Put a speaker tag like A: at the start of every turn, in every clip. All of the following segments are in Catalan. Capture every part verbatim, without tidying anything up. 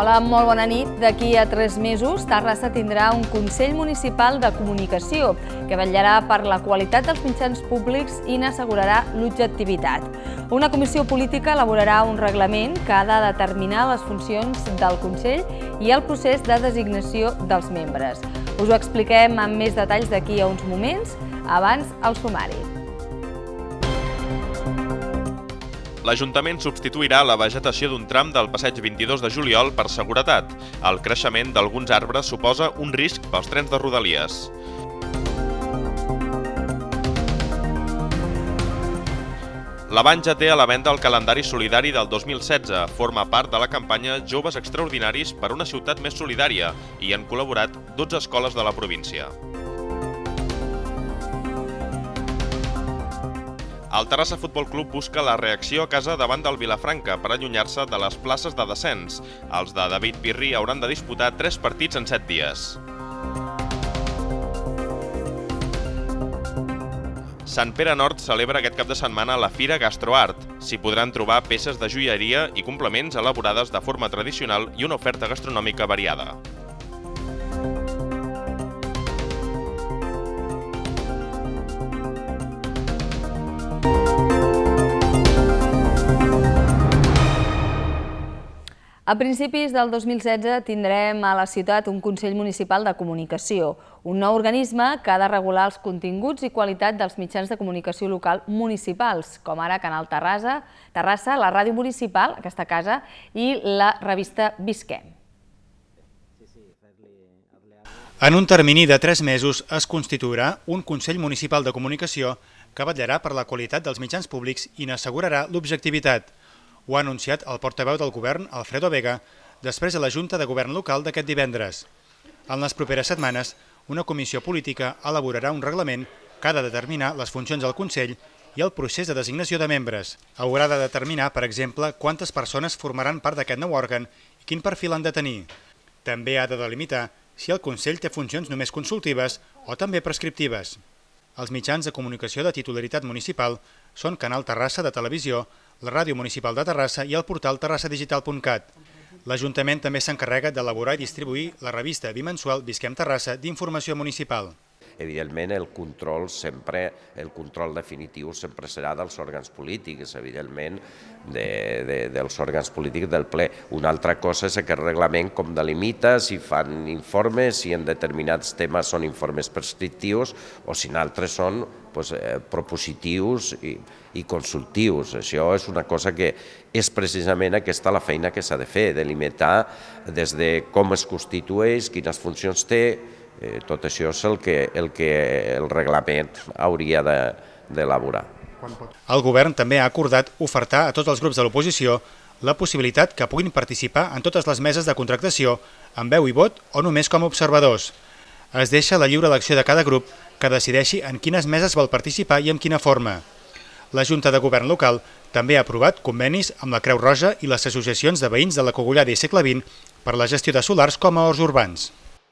A: Hola, molt bona nit. D'aquí a tres mesos, Terrassa tindrà un Consell Municipal de Comunicació que vetllarà per la qualitat dels mitjans públics i n'assegurarà l'objectivitat. Una comissió política elaborarà un reglament que ha de determinar les funcions del Consell i el procés de designació dels membres. Us ho expliquem amb més detalls d'aquí a uns moments, abans el sumari.
B: L'Ajuntament substituirà la vegetació d'un tram del passeig vint-i-dos de juliol per seguretat. El creixement d'alguns arbres suposa un risc pels trens de Rodalies. La Banja té a la venda el calendari solidari del dos mil setze. Forma part de la campanya Joves Extraordinaris per una ciutat més solidària i han col·laborat dotze escoles de la província. El Terrassa Futbol Club busca la reacció a casa davant del Vilafranca per allunyar-se de les places de descens. Els de David Pirri hauran de disputar tres partits en set dies. Sant Pere Nord celebra aquest cap de setmana la Fira Gastroart. S'hi podran trobar peces de joieria i complements elaborades de forma tradicional i una oferta gastronòmica variada.
A: A principis del dos mil setze tindrem a la ciutat un Consell Municipal de Comunicació, un nou organisme que ha de regular els continguts i qualitat dels mitjans de comunicació local municipals, com ara Canal Terrassa, Terrassa, la Ràdio Municipal, aquesta casa, i la revista Visquem.
C: En un termini de tres mesos es constituirà un Consell Municipal de Comunicació que vetllarà per la qualitat dels mitjans públics i n'assegurarà l'objectivitat. Ho ha anunciat el portaveu del govern, Alfredo Vega, després de la Junta de Govern local d'aquest divendres. En les properes setmanes, una comissió política elaborarà un reglament que ha de determinar les funcions del Consell i el procés de designació de membres. Haurà de determinar, per exemple, quantes persones formaran part d'aquest nou òrgan i quin perfil han de tenir. També ha de delimitar si el Consell té funcions només consultives o també prescriptives. Els mitjans de comunicació de titularitat municipal són Canal Terrassa de televisió, la Ràdio Municipal de Terrassa i el portal terrassa digital punt cat. L'Ajuntament també s'encarrega d'elaborar i distribuir la revista bimensual Visquem Terrassa d'informació municipal.
D: Evidentment, el control sempre, el control definitiu sempre serà dels òrgans polítics, evidentment, de, de, dels òrgans polítics del ple. Una altra cosa és aquest reglament com delimita si fan informes, si en determinats temes són informes prescriptius o si en altres són pues, eh, propositius i, i consultius. Això és una cosa que és precisament aquesta la feina que s'ha de fer, delimitar des de com es constitueix, quines funcions té. Eh, tot això és el que el, que el reglament hauria d'elaborar.
C: El govern també ha acordat ofertar a tots els grups de l'oposició la possibilitat que puguin participar en totes les meses de contractació, amb veu i vot o només com a observadors. Es deixa la lliure elecció de cada grup que decideixi en quines meses vol participar i amb quina forma. La Junta de Govern local també ha aprovat convenis amb la Creu Roja i les associacions de veïns de la Cogullada i Segle vint per la gestió de solars com a horts urbans.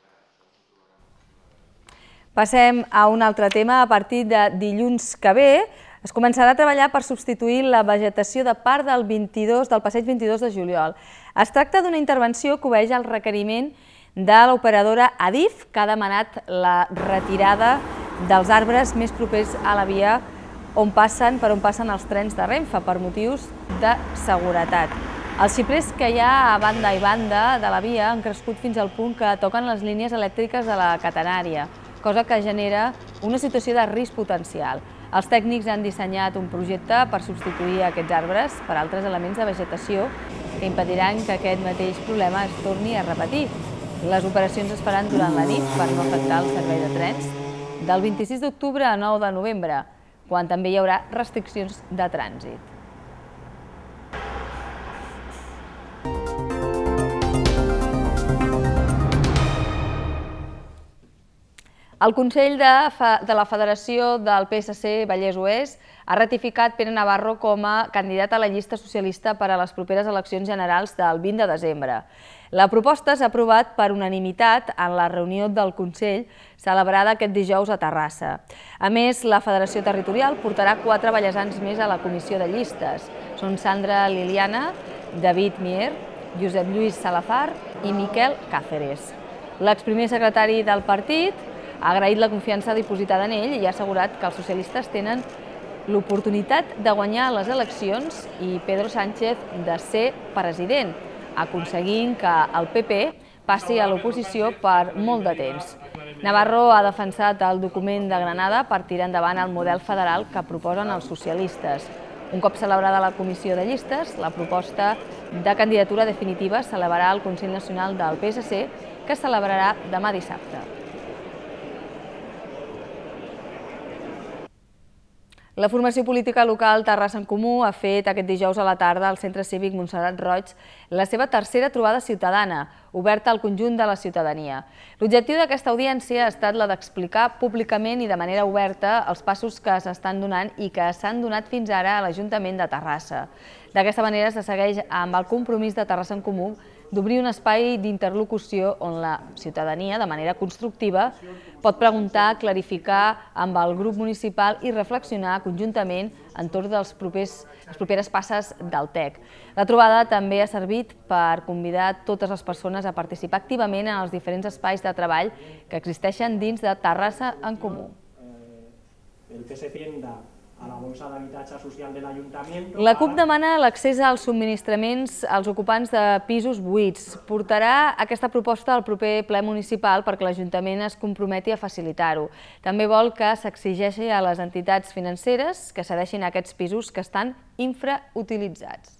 A: Passem a un altre tema. A partir de dilluns que ve es començarà a treballar per substituir la vegetació de part del vint-i-dos del passeig vint-i-dos de juliol. Es tracta d'una intervenció que obeeix al requeriment de l'operadora Adif, que ha demanat la retirada dels arbres més propers a la via on passen, per on passen els trens de Renfe per motius de seguretat. Els xiprers que hi ha a banda i banda de la via han crescut fins al punt que toquen les línies elèctriques de la catenària, cosa que genera una situació de risc potencial. Els tècnics han dissenyat un projecte per substituir aquests arbres per altres elements de vegetació que impediran que aquest mateix problema es torni a repetir. Les operacions es faran durant la nit per no afectar el servei de trens del vint-i-sis d'octubre a nou de novembre, quan també hi haurà restriccions de trànsit. El Consell de la Federació del P S C Vallès Oest ha ratificat Pere Navarro com a candidat a la llista socialista per a les properes eleccions generals del vint de desembre. La proposta s'ha aprovat per unanimitat en la reunió del Consell celebrada aquest dijous a Terrassa. A més, la Federació Territorial portarà quatre vallesans més a la comissió de llistes. Són Sandra Liliana, David Mier, Josep Lluís Salazar i Miquel Cáceres. L'exprimer secretari del partit ha agraït la confiança dipositada en ell i ha assegurat que els socialistes tenen l'oportunitat de guanyar les eleccions i Pedro Sánchez de ser president, aconseguint que el P P passi a l'oposició per molt de temps. Navarro ha defensat el document de Granada per tirar endavant el model federal que proposen els socialistes. Un cop celebrada la comissió de llistes, la proposta de candidatura definitiva s'elevarà al Consell Nacional del P S C, que es celebrarà demà dissabte. La formació política local Terrassa en Comú ha fet aquest dijous a la tarda al Centre Cívic Montserrat Roig la seva tercera trobada ciutadana, oberta al conjunt de la ciutadania. L'objectiu d'aquesta audiència ha estat la d'explicar públicament i de manera oberta els passos que s'estan donant i que s'han donat fins ara a l'Ajuntament de Terrassa. D'aquesta manera se segueix amb el compromís de Terrassa en Comú d'obrir un espai d'interlocució on la ciutadania, de manera constructiva, pot preguntar, clarificar amb el grup municipal i reflexionar conjuntament entorn de les properes passes del T E C. La trobada també ha servit per convidar totes les persones a participar activament en els diferents espais de treball que existeixen dins de Terrassa en Comú.
E: El que se tienda a la bolsa d'habitatge social de l'Ajuntament.
A: La CUP demana l'accés als subministraments als ocupants de pisos buits. Portarà aquesta proposta al proper ple municipal perquè l'Ajuntament es comprometi a facilitar-ho. També vol que s'exigeixi a les entitats financeres que cedeixin aquests pisos que estan infrautilitzats.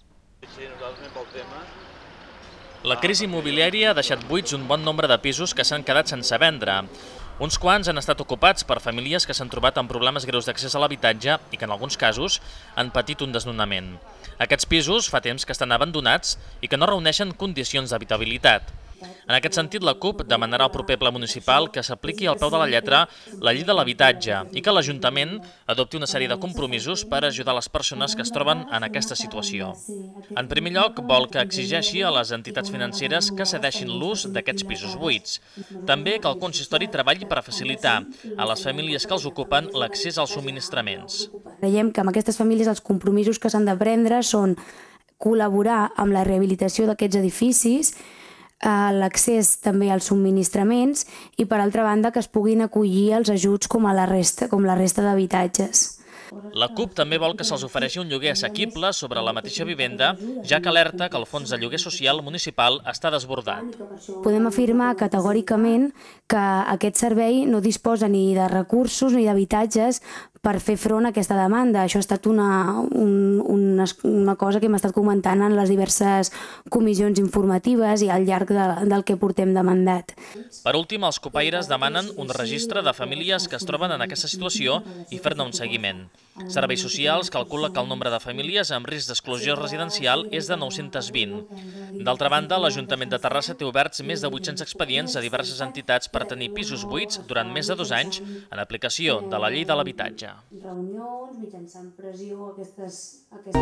F: La crisi immobiliària ha deixat buits un bon nombre de pisos que s'han quedat sense vendre. Uns quants han estat ocupats per famílies que s'han trobat amb problemes greus d'accés a l'habitatge i que en alguns casos han patit un desnonament. Aquests pisos fa temps que estan abandonats i que no reuneixen condicions d'habitabilitat. En aquest sentit, la CUP demanarà al proper ple municipal que s'apliqui al peu de la lletra la llei de l'habitatge i que l'Ajuntament adopti una sèrie de compromisos per ajudar les persones que es troben en aquesta situació. En primer lloc, vol que exigeixi a les entitats financeres que cedeixin l'ús d'aquests pisos buits. També que el consistori treballi per facilitar a les famílies que els ocupen l'accés als subministraments.
G: Creiem que amb aquestes famílies els compromisos que s'han de prendre són col·laborar amb la rehabilitació d'aquests edificis, l'accés també als subministraments i, per altra banda, que es puguin acollir els ajuts com a la resta, com la resta d'habitatges.
F: La CUP també vol que se'ls ofereixi un lloguer assequible sobre la mateixa vivenda, ja que alerta que el fons de lloguer social municipal està desbordat.
G: Podem afirmar categòricament que aquest servei no disposa ni de recursos ni d'habitatges per fer front a aquesta demanda. Això ha estat una, un, una, una cosa que hem estat comentant en les diverses comissions informatives i al llarg de, del que portem de mandat.
F: Per últim, els copaires demanen un registre de famílies que es troben en aquesta situació i fer-ne un seguiment. Serveis Socials calcula que el nombre de famílies amb risc d'exclusió residencial és de nou-cents vint. D'altra banda, l'Ajuntament de Terrassa té oberts més de vuit-cents expedients a diverses entitats per tenir pisos buits durant més de dos anys en aplicació de la llei de l'habitatge.
G: Reunions, mitjançant pressió, aquestes...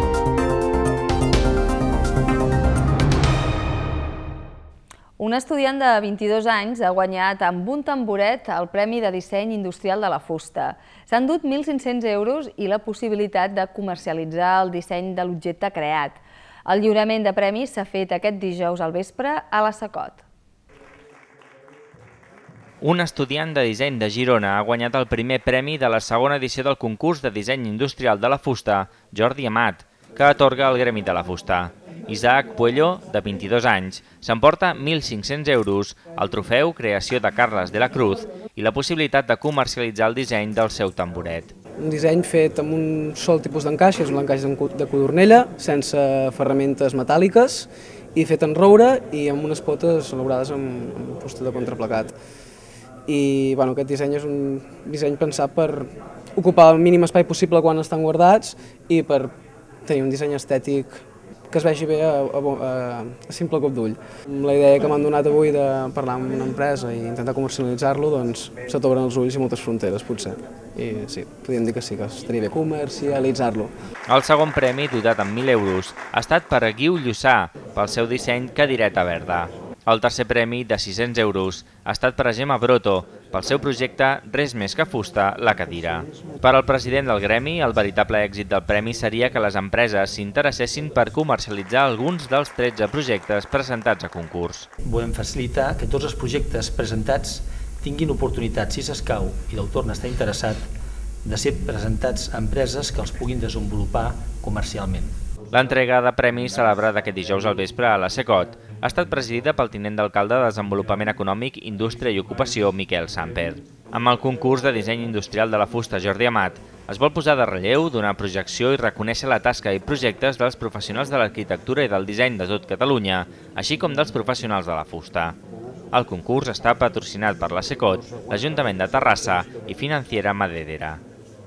A: Un estudiant de vint-i-dos anys ha guanyat amb un tamboret el Premi de Disseny Industrial de la Fusta. S'han dut mil cinc-cents euros i la possibilitat de comercialitzar el disseny de l'objecte creat. El lliurament de premis s'ha fet aquest dijous al vespre a la Sacot.
H: Un estudiant de disseny de Girona ha guanyat el primer premi de la segona edició del concurs de disseny industrial de la fusta, Jordi Amat, que atorga el Gremi de la Fusta. Isaac Puello, de vint-i-dos anys, s'emporta mil cinc-cents euros, el trofeu Creació de Carles de la Cruz i la possibilitat de comercialitzar el disseny del seu tamboret.
I: Un disseny fet amb un sol tipus d'encaix, és un encaix de codornella, sense ferramentes metàl·liques, i fet en roure i amb unes potes elaborades amb fusta de contraplacat. I bueno, aquest disseny és un disseny pensat per ocupar el mínim espai possible quan estan guardats i per tenir un disseny estètic que es vegi bé a, a, a simple cop d'ull. La idea que m'han donat avui de parlar amb una empresa i intentar comercialitzar-lo, doncs se t'obren els ulls i moltes fronteres, potser. I sí, podríem dir que sí, que estaria bé comercialitzar-lo.
H: El segon premi, dotat amb mil euros, ha estat per a Guiu Llussà, pel seu disseny Cadireta Verda. El tercer premi, de sis-cents euros, ha estat per a Gemma Broto, pel seu projecte Res més que fusta, la cadira. Per al president del gremi, el veritable èxit del premi seria que les empreses s'interessessin per comercialitzar alguns dels tretze projectes presentats a concurs.
J: Volem facilitar que tots els projectes presentats tinguin oportunitat, si s'escau i l'autor n'està interessat, de ser presentats a empreses que els puguin desenvolupar comercialment.
H: L'entrega de premis, celebrada aquest dijous al vespre a la Secot, ha estat presidida pel tinent d'alcalde de Desenvolupament Econòmic, Indústria i Ocupació, Miquel Samper. Amb el concurs de disseny industrial de la fusta Jordi Amat, es vol posar de relleu, donar projecció i reconèixer la tasca i projectes dels professionals de l'arquitectura i del disseny de tot Catalunya, així com dels professionals de la fusta. El concurs està patrocinat per la Secot, l'Ajuntament de Terrassa i Financiera Maderera.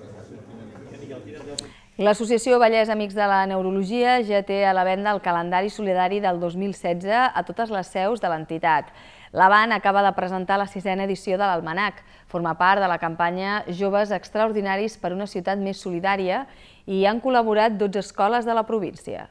A: L'Associació Vallès Amics de la Neurologia ja té a la venda el calendari solidari del dos mil setze a totes les seus de l'entitat. L'Avant acaba de presentar la sisena edició de l'Almanac. Forma part de la campanya Joves Extraordinaris per una ciutat més solidària i hi han col·laborat dotze escoles de la província.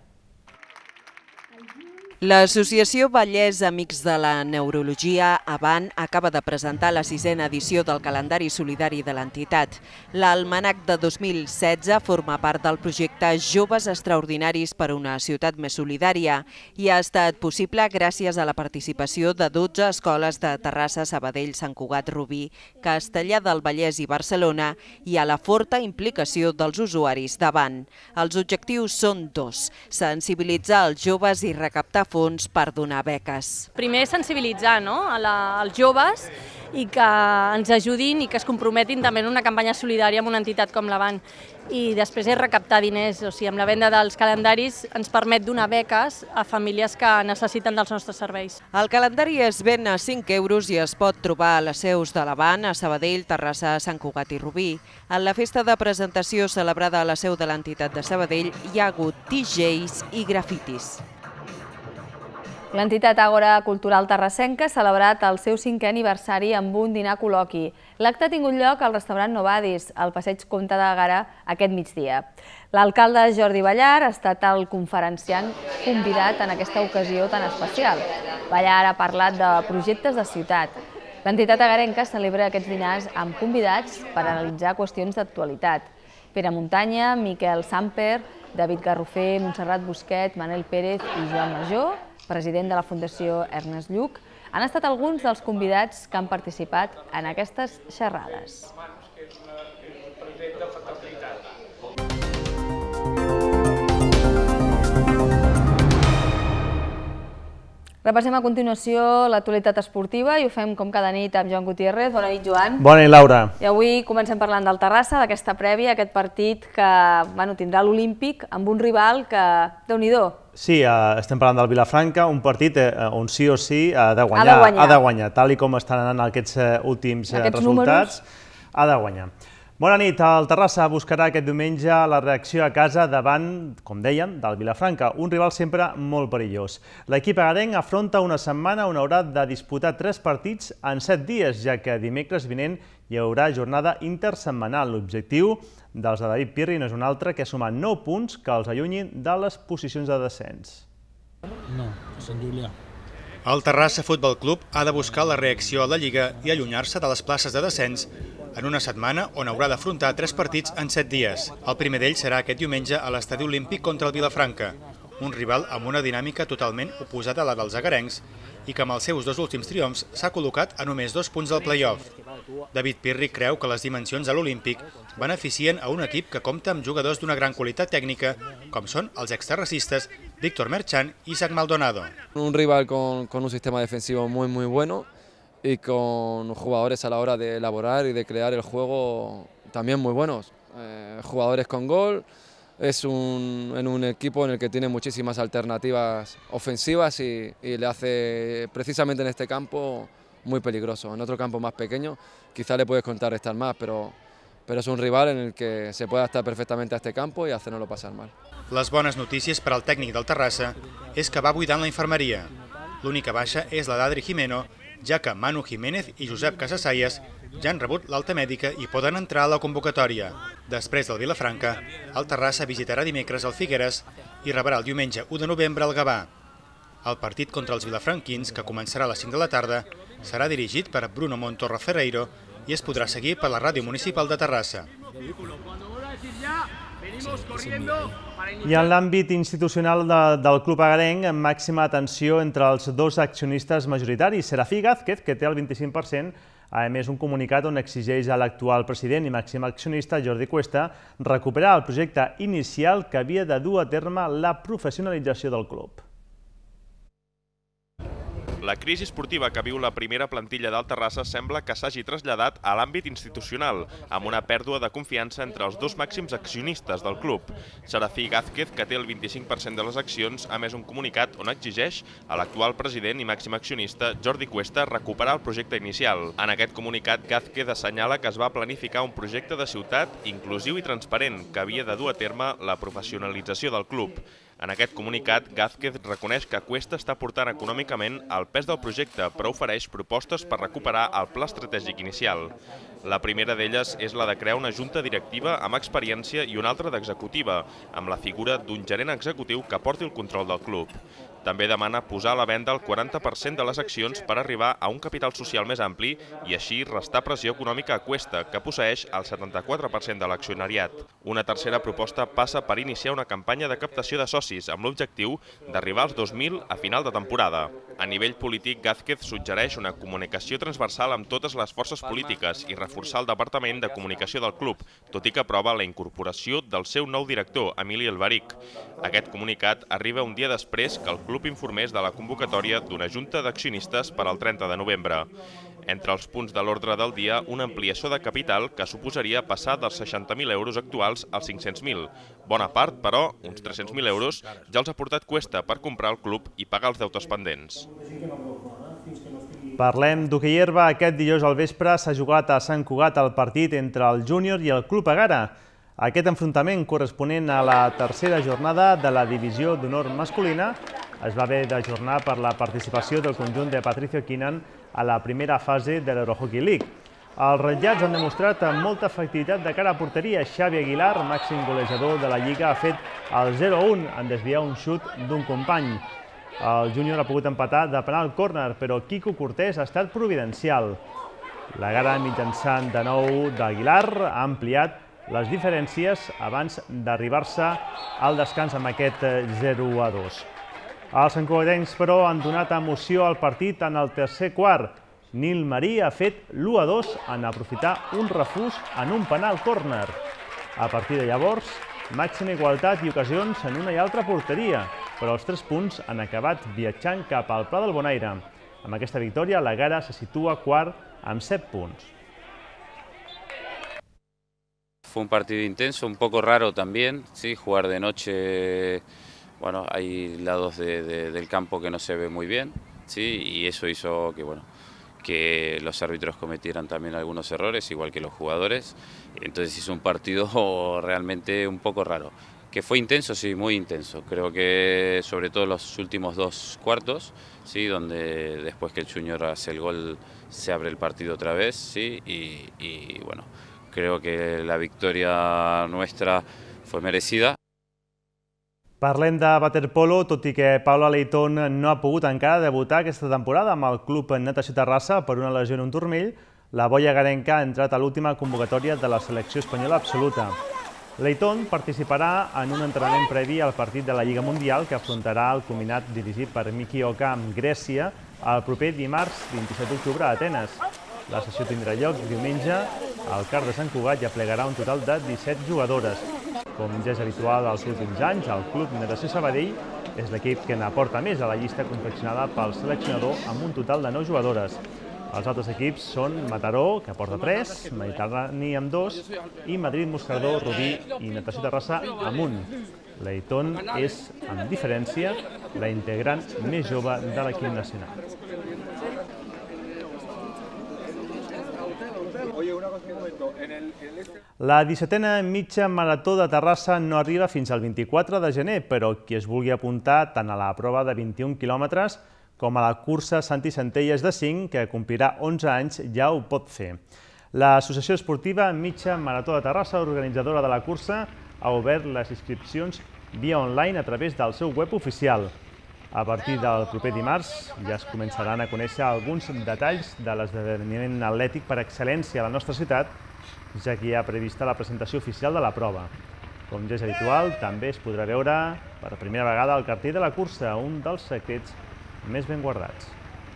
K: L'Associació Vallès Amics de la Neurologia, Avant, acaba de presentar la sisena edició del calendari solidari de l'entitat. L'Almanac de dos mil setze forma part del projecte Joves Extraordinaris per una ciutat més solidària i ha estat possible gràcies a la participació de dotze escoles de Terrassa, Sabadell, Sant Cugat, Rubí, Castellar del Vallès i Barcelona i a la forta implicació dels usuaris d'Avant. Els objectius són dos: sensibilitzar els joves i recaptar fons per donar beques.
L: Primer, sensibilitzar als joves i que ens ajudin i que es comprometin també en una campanya solidària amb una entitat com l'Avant. I després és recaptar diners, o sigui, amb la venda dels calendaris ens permet donar beques a famílies que necessiten dels nostres serveis.
K: El calendari es ven a cinc euros i es pot trobar a les seus de l'Avant, a Sabadell, Terrassa, Sant Cugat i Rubí. En la festa de presentació celebrada a la seu de l'entitat de Sabadell hi ha hagut D Js i grafitis.
A: L'entitat Àgora Cultural Terrassenca ha celebrat el seu cinquè aniversari amb un dinar col·loqui. L'acte ha tingut lloc al restaurant Novadis, al passeig Comte de Gara, aquest migdia. L'alcalde Jordi Ballar ha estat el conferenciant convidat en aquesta ocasió tan especial. Ballar ha parlat de projectes de ciutat. L'entitat agarenca celebra aquests dinars amb convidats per analitzar qüestions d'actualitat. Pere Muntanya, Miquel Samper, David Garrofer, Montserrat Busquet, Manel Pérez i Joan Major, president de la Fundació Ernest Lluch, han estat alguns dels convidats que han participat en aquestes xerrades. Repassem a continuació l'actualitat esportiva i ho fem com cada nit amb Joan Gutiérrez. Bona nit, Joan.
M: Bona nit, Laura.
A: I avui comencem parlant del Terrassa, d'aquesta prèvia, aquest partit que tindrà l'Olímpic amb un rival que, Déu-n'hi-do.
M: Sí, estem parlant del Vilafranca, un partit on sí o sí ha de guanyar, ha de guanyar, tal com estan anant aquests últims resultats, ha de guanyar. Bona nit, el Terrassa buscarà aquest diumenge la reacció a casa davant, com dèiem, del Vilafranca, un rival sempre molt perillós. L'equip agarenc afronta una setmana on haurà de disputar tres partits en set dies, ja que dimecres vinent hi haurà jornada intersetmanal. L'objectiu dels de David Pirri no és un altre que sumar nou punts que els allunyin de les posicions de descens.
N: No, Sant Julià.
C: El Terrassa Futbol Club ha de buscar la reacció a la Lliga i allunyar-se de les places de descens en una setmana on haurà d'afrontar tres partits en set dies. El primer d'ells serà aquest diumenge a l'Estadi Olímpic contra el Vilafranca, un rival amb una dinàmica totalment oposada a la dels agarencs i que amb els seus dos últims triomfs s'ha col·locat a només dos punts del play-off. David Pirri creu que les dimensions de l'Olímpic beneficien a un equip que compta amb jugadors d'una gran qualitat tècnica, com són els exterracistes Víctor Merchan y Isaac Maldonado.
O: Un rival con, con un sistema defensivo muy muy bueno y con jugadores a la hora de elaborar y de crear el juego también muy buenos. Eh, jugadores con gol, es un, en un equipo en el que tiene muchísimas alternativas ofensivas y, y le hace precisamente en este campo muy peligroso. En otro campo más pequeño quizá le puedes contrarrestar más, pero, pero es un rival en el que se puede adaptar perfectamente a este campo y hacernoslo pasar mal.
C: Les bones notícies per al tècnic del Terrassa és que va buidant la infermeria. L'única baixa és la d'Adri Jimeno, ja que Manu Jiménez i Josep Casasaies ja han rebut l'alta mèdica i poden entrar a la convocatòria. Després del Vilafranca, el Terrassa visitarà dimecres el Figueres i rebrà el diumenge u de novembre el Gavà. El partit contra els vilafranquins, que començarà a les cinc de la tarda, serà dirigit per Bruno Montorra Ferreiro i es podrà seguir per la ràdio municipal de Terrassa.
M: I en l'àmbit institucional de, del Club Agarenc, màxima atenció entre els dos accionistes majoritaris. Serafí Gázquez, que té el vint-i-cinc per cent, a més un comunicat on exigeix a l'actual president i màxim accionista, Jordi Cuesta, recuperar el projecte inicial que havia de dur a terme la professionalització del club.
B: La crisi esportiva que viu la primera plantilla del Terrassa sembla que s'hagi traslladat a l'àmbit institucional, amb una pèrdua de confiança entre els dos màxims accionistes del club. Serafí Gázquez, que té el vint-i-cinc per cent de les accions, ha emès un comunicat on exigeix a l'actual president i màxim accionista, Jordi Cuesta, recuperar el projecte inicial. En aquest comunicat, Gázquez assenyala que es va planificar un projecte de ciutat inclusiu i transparent que havia de dur a terme la professionalització del club. En aquest comunicat, Gázquez reconeix que Cuesta està portant econòmicament el pes del projecte, però ofereix propostes per recuperar el pla estratègic inicial. La primera d'elles és la de crear una junta directiva amb experiència i una altra d'executiva, amb la figura d'un gerent executiu que porti el control del club. També demana posar a la venda el quaranta per cent de les accions per arribar a un capital social més ampli i així restar pressió econòmica a Cuesta, que posseeix el setanta-quatre per cent de l'accionariat. Una tercera proposta passa per iniciar una campanya de captació de socis amb l'objectiu d'arribar als dos mil a final de temporada. A nivell polític, Gázquez suggereix una comunicació transversal amb totes les forces polítiques i reforçar el Departament de Comunicació del club, tot i que aprova la incorporació del seu nou director, Emili Alberic. Aquest comunicat arriba un dia després que el club informés de la convocatòria d'una junta d'accionistes per al trenta de novembre. Entre els punts de l'ordre del dia, una ampliació de capital que suposaria passar dels seixanta mil euros actuals als cinc-cents mil. Bona part, però, uns tres-cents mil euros, ja els ha portat Cuesta per comprar el club i pagar els deutes pendents.
M: Parlem d'hoquei herba. Aquest dijous al vespre s'ha jugat a Sant Cugat el partit entre el Júnior i el Club Egara. Aquest enfrontament corresponent a la tercera jornada de la divisió d'honor masculina es va haver d'ajornar per la participació del conjunt de Patricio Quinan a la primera fase de l'Eurohockey League. Els ratllats han demostrat amb molta efectivitat de cara a porteria. Xavi Aguilar, màxim golejador de la Lliga, ha fet el zero a un en desviar un xut d'un company. El Júnior ha pogut empatar de penal córner, però Quico Cortés ha estat providencial. L'Egara, mitjançant de nou d'Aguilar, ha ampliat les diferències abans d'arribar-se al descans amb aquest zero a dos. Els santcugatencs, però, han donat emoció al partit en el tercer quart. Nil Marí ha fet l'u a dos en aprofitar un refús en un penal córner. A partir de llavors, màxima igualtat i ocasions en una i altra porteria, però els tres punts han acabat viatjant cap al Pla del Bonaire. Amb aquesta victòria, l'Egara se situa quart amb set punts.
P: Fue un partido intenso, un poco raro también, sí, jugar de noche. Bueno, hay lados de, de, del campo que no se ve muy bien, sí, y eso hizo que, bueno, que los árbitros cometieran también algunos errores, igual que los jugadores. Entonces hizo un partido realmente un poco raro. Que fue intenso, sí, muy intenso. Creo que sobre todo los últimos dos cuartos, sí, donde después que el Júnior hace el gol se abre el partido otra vez, sí, y, y bueno, creo que la victoria nuestra fue merecida.
M: Parlem de waterpolo, tot i que Paula Leitón no ha pogut encara debutar aquesta temporada amb el Club Natació Terrassa per una lesió en un turmell, la boia agarenca ha entrat a l'última convocatòria de la selecció espanyola absoluta. Leitón participarà en un entrenament previ al partit de la Lliga Mundial que afrontarà el combinat dirigit per Miki Oka amb Grècia el proper dimarts vint-i-set d'octubre a Atenes. La sessió tindrà lloc diumenge al CAR de Sant Cugat i aplegarà un total de disset jugadores. Com ja és habitual als últims anys, el Club Natació Sabadell és l'equip que n'aporta més a la llista confeccionada pel seleccionador amb un total de nou jugadores. Els altres equips són Mataró, que aporta tres, Mediterrani amb dos, i Madrid, Moscardó, Rubí i Natació Terrassa amb un. Leitón és, amb diferència, la integrant més jove de l'equip nacional. La dissetena mitja marató de Terrassa no arriba fins al vint-i-quatre de gener, però qui es vulgui apuntar tant a la prova de vint-i-un quilòmetres com a la cursa Santi Centelles de cinc, que complirà onze anys, ja ho pot fer. L'Associació Esportiva Mitja Marató de Terrassa, organitzadora de la cursa, ha obert les inscripcions via online a través del seu web oficial. A partir del proper dimarts ja es començaran a conèixer alguns detalls de l'esdeveniment atlètic per excel·lència a la nostra ciutat, ja que hi ha prevista la presentació oficial de la prova. Com ja és habitual, també es podrà veure per primera vegada el cartell de la cursa, un dels secrets més ben guardats.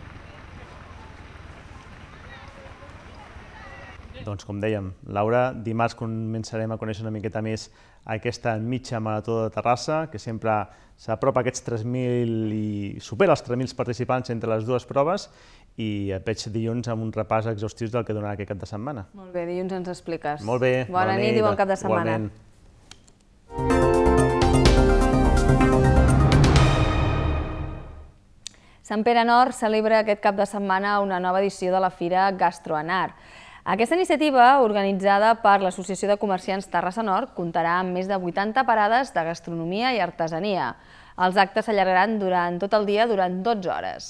M: Doncs com dèiem, Laura, dimarts començarem a conèixer una miqueta més aquesta mitja marató de Terrassa, que sempre s'apropa a aquests tres mil i supera els tres mil participants entre les dues proves, i et veig dilluns amb un repàs exhaustiu del que donarà aquest cap de setmana.
A: Molt bé, dilluns ens expliques.
M: Molt bé.
A: Bona nit i bon cap de setmana.
M: Igualment.
A: Sant Pere Nord celebra aquest cap de setmana una nova edició de la Fira Gastroanar. Aquesta iniciativa, organitzada per l'Associació de Comerciants Terrassa Nord, comptarà amb més de vuitanta parades de gastronomia i artesania. Els actes s'allargaran durant tot el dia durant dotze hores.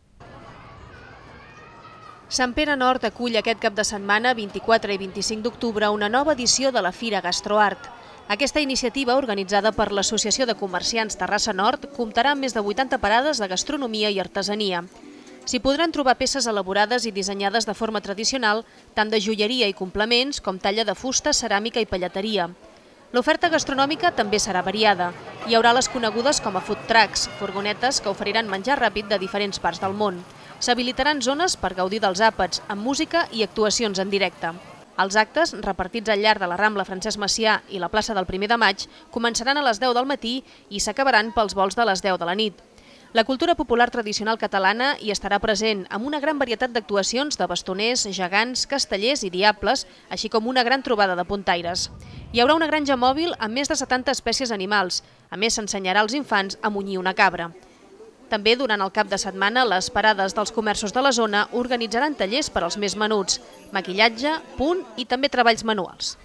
Q: Sant Pere Nord acull aquest cap de setmana, vint-i-quatre i vint-i-cinc d'octubre, una nova edició de la Fira Gastroart. Aquesta iniciativa, organitzada per l'Associació de Comerciants Terrassa Nord, comptarà amb més de vuitanta parades de gastronomia i artesania. S'hi podran trobar peces elaborades i dissenyades de forma tradicional, tant de joieria i complements com talla de fusta, ceràmica i pelleteria. L'oferta gastronòmica també serà variada. Hi haurà les conegudes com a food trucks, furgonetes que oferiran menjar ràpid de diferents parts del món. S'habilitaran zones per gaudir dels àpats, amb música i actuacions en directe. Els actes, repartits al llarg de la Rambla Francesc Macià i la plaça del primer de maig, començaran a les deu del matí i s'acabaran pels volts de les deu de la nit. La cultura popular tradicional catalana hi estarà present amb una gran varietat d'actuacions de bastoners, gegants, castellers i diables, així com una gran trobada de puntaires. Hi haurà una granja mòbil amb més de setanta espècies animals. A més, s'ensenyarà als infants a munyir una cabra. També, durant el cap de setmana, les parades dels comerços de la zona organitzaran tallers per als més menuts, maquillatge, punt i també treballs manuals.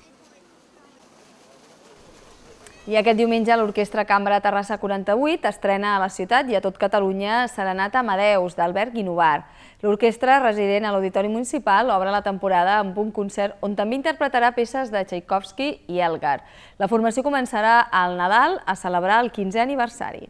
A: I aquest diumenge l'Orquestra Cambra Terrassa quaranta-vuit estrena a la ciutat i a tot Catalunya Serenata Amadeus, d'Albert Guinovar. L'orquestra, resident a l'Auditori Municipal, obre la temporada amb un concert on també interpretarà peces de Tchaikovsky i Elgar. La formació començarà al Nadal a celebrar el quinzè aniversari.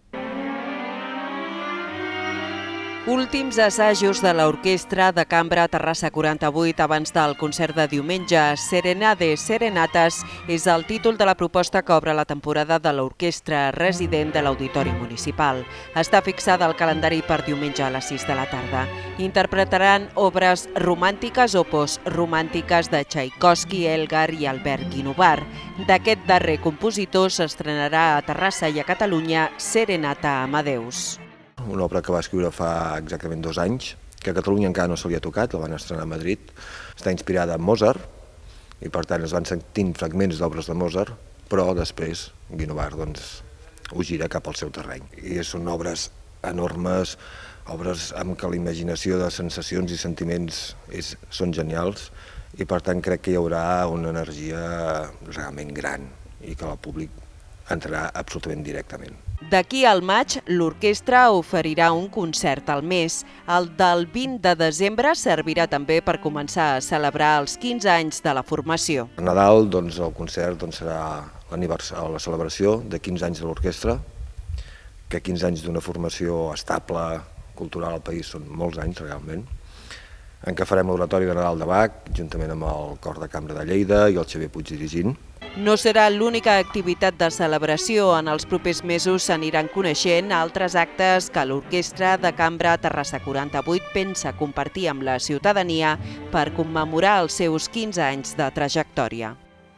K: Últims assajos de l'Orquestra de Cambra Terrassa quaranta-vuit abans del concert de diumenge. Serenade Serenates és el títol de la proposta que obre la temporada de l'orquestra resident de l'Auditori Municipal. Està fixada al calendari per diumenge a les sis de la tarda. Interpretaran obres romàntiques o postromàntiques de Tchaikovsky, Elgar i Albert Guinovar. D'aquest darrer compositor s'estrenarà a Terrassa i a Catalunya Serenata Amadeus.
R: Una obra que va escriure fa exactament dos anys, que a Catalunya encara no se li ha tocat, la van estrenar a Madrid. Està inspirada en Mozart, i per tant es van sentint fragments d'obres de Mozart, però després Guinovar ho gira cap al seu terreny. I són obres enormes, obres amb què la imaginació de sensacions i sentiments són genials, i per tant crec que hi haurà una energia realment gran i que el públic entrarà absolutament directament.
K: D'aquí al maig, l'orquestra oferirà un concert al mes. El del vint de desembre servirà també per començar a celebrar els quinze anys de la formació.
R: A Nadal, doncs, el concert doncs, serà la celebració de quinze anys de l'orquestra, que quinze anys d'una formació estable, cultural al país, són molts anys realment, en què farem l'oratori de Nadal de Bach, juntament amb el Cor de Cambra de Lleida i el Xavier Puig dirigint.
K: No serà l'única activitat de celebració. En els propers mesos s'aniran coneixent altres actes que l'Orquestra de Cambra Terrassa quaranta-vuit pensa compartir amb la ciutadania per commemorar els seus quinze anys de trajectòria.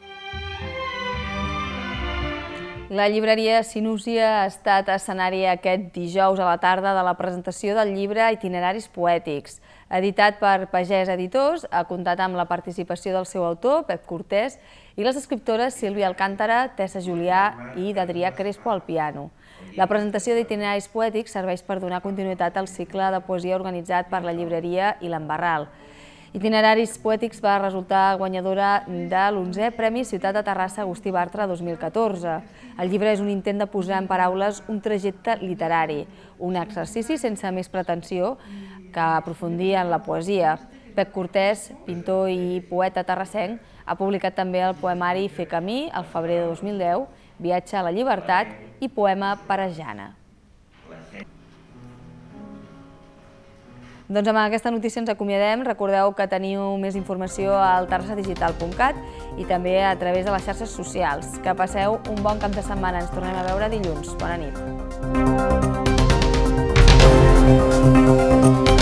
A: La llibreria Sinúcia ha estat escenari aquest dijous a la tarda de la presentació del llibre Itineraris poètics. Editat per Pagès Editors, ha comptat amb la participació del seu autor, Pep Cortés, i les escriptores Sílvia Alcántara, Tessa Julià i d'Adrià Crespo al piano. La presentació d'Itineraris poètics serveix per donar continuïtat al cicle de poesia organitzat per la llibreria i l'Embarral. Itineraris poètics va resultar guanyadora de l'onzè Premi Ciutat de Terrassa Agustí Bartra dos mil catorze. El llibre és un intent de posar en paraules un trajecte literari, un exercici sense més pretensió que aprofundir en la poesia. Pep Cortés, pintor i poeta terrassenc, ha publicat també el poemari Fer camí, al febrer de dos mil deu, Viatge a la llibertat i Poema per a Jana. Doncs amb aquesta notícia ens acomiadem. Recordeu que teniu més informació al terrassa digital punt cat i també a través de les xarxes socials. Que passeu un bon cap de setmana. Ens tornem a veure dilluns. Bona nit.